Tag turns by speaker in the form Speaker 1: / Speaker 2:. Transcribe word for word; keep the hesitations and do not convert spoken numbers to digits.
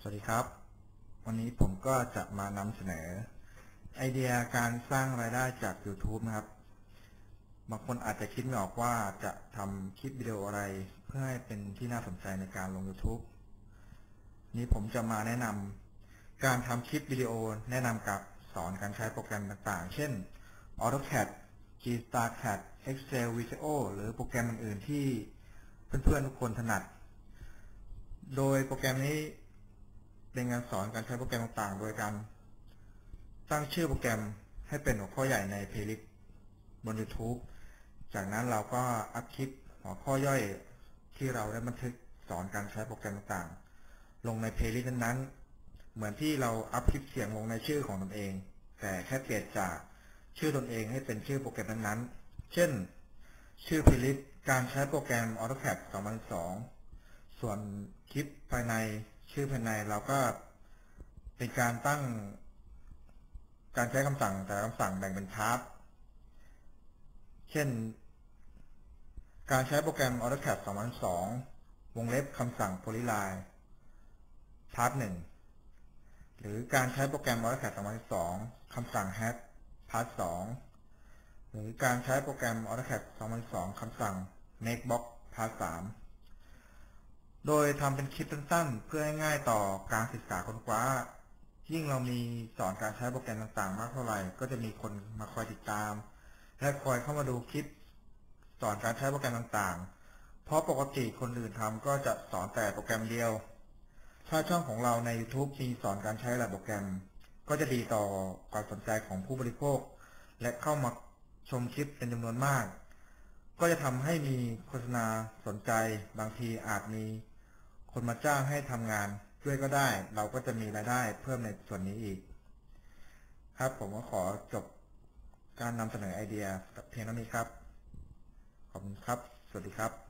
Speaker 1: วัสดีครับวันนี้ผมก็จะมานำเสนอไอเดียการสร้างรายได้จาก YouTube นะครับบางคนอาจจะคิดไม่ออกว่าจะทำคลิปวิดีโออะไรเพื่อให้เป็นที่น่าสนใจในการลง YouTube นี้ผมจะมาแนะนำการทำคลิปวิดีโอแนะนำกับสอนการใช้โปรแกรมต่างๆเช่น AutoCAD GStarCAD Excel Visio หรือโปรแกรมอื่นๆที่เพื่อนๆทุกคนถนัดโดยโปรแกรมนี้เป็นการสอนการใช้โปรแกรมต่างๆโดยการตั้งชื่อโปรแกรมให้เป็นหัวข้อใหญ่ในเพลย์ลิสต์บน YouTube จากนั้นเราก็อัพคลิปหัวข้อย่อยที่เราได้บันทึกสอนการใช้โปรแกรมต่างๆลงในเพลย์ลิสต์นั้นๆเหมือนที่เราอัพคลิปเสียงลงในชื่อของตนเองแต่แค่เปลี่ยนจากชื่อตนเองให้เป็นชื่อโปรแกรมนั้นๆเช่นชื่อเพลย์ลิสต์การใช้โปรแกรม AutoCAD สองพันสิบสองส่วนคลิปภายในชื่อภายในเราก็เป็นการตั้งการใช้คำสั่งแต่คำสั่งแบ่งเป็นพาร์ทเช่นการใช้โปรแกรม AutoCAD สองพันสิบสองวงเล็บคำสั่ง Polyline พาร์ทหนึ่งหรือการใช้โปรแกรม AutoCAD สองพันสิบสองคำสั่ง Hash พาร์ทสองหรือการใช้โปรแกรม AutoCAD สองพันสิบสองคำสั่ง Makebox พาร์ทสามโดยทำเป็นคลิปสั้นๆเพื่อให้ง่ายต่อการศึกษาค้นคว้ายิ่งเรามีสอนการใช้โปรแกรมต่างๆมากเท่าไหร่ก็จะมีคนมาคอยติดตามและคอยเข้ามาดูคลิปสอนการใช้โปรแกรมต่างๆเพราะปกติคนอื่นทำก็จะสอนแต่โปรแกรมเดียวถ้าช่องของเราใน YouTube มีสอนการใช้หลายโปรแกรมก็จะดีต่อความสนใจของผู้บริโภคและเข้ามาชมคลิปเป็นจำนวนมากก็จะทำให้มีโฆษณาสนใจบางทีอาจมีคนมาจ้างให้ทำงานด้วยก็ได้เราก็จะมีรายได้เพิ่มในส่วนนี้อีกครับผมก็ขอจบการนำเสนอไอเดียเพียงเท่านี้ครับขอบคุณครับสวัสดีครับ